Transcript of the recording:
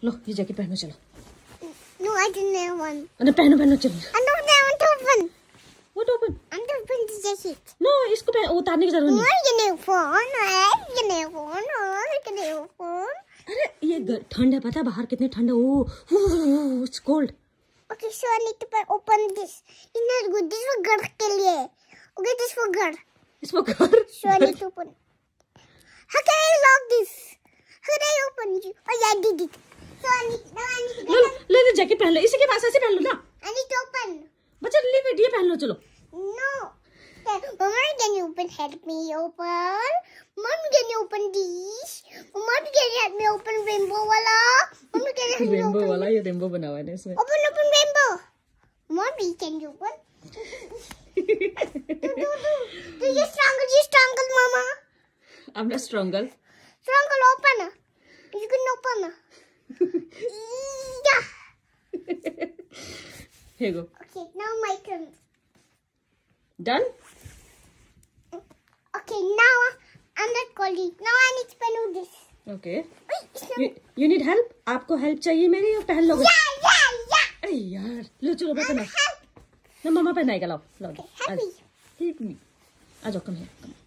लो ये जैकेट पहनो चलो। No, I didn't have one. अरे पहनो चलो। I don't want to open. What open? I don't open the jacket. No, इसको उतारने की जरूरत नहीं। Why you need phone? अरे ये ठंड है, पता है बाहर कितनी ठंड है। ओह, it's cold. Okay, so I need to open this. It's not good. This for घर के लिए. Okay, this for घर. इसको कर। So I need to open. How can I lock this? How can I open it? Oh yeah, I did it. So I need to ले jacket पहन लो, इसी के पास ऐसे पहन लो ना। I need to open. बच्चा लीव इट, ये पहन लो चलो। No. Mama, can you open? Help me open. Mom, can you open this? Mom, can you help me open rainbow wala? Mom, can you help me rainbow open? वाला, ये rainbow बना हुआ है ना इसमें। Open rainbow. Mommy, can you open? Do you strangle, Mama? I'm not stronger. Strangle, open. You can open. Yeah. Here you go. Okay, now my turn. Done? Okay, now I'm not calling. Now I need to do this. Okay. You need help? आपको help चाहिए मेरी? पहन लोगे? Yeah. अरे यार, लो चलो मैं पहना। ना मम्मा पहनाएगा, लाओ। Okay, help me. Help me. आ जाओ, come here.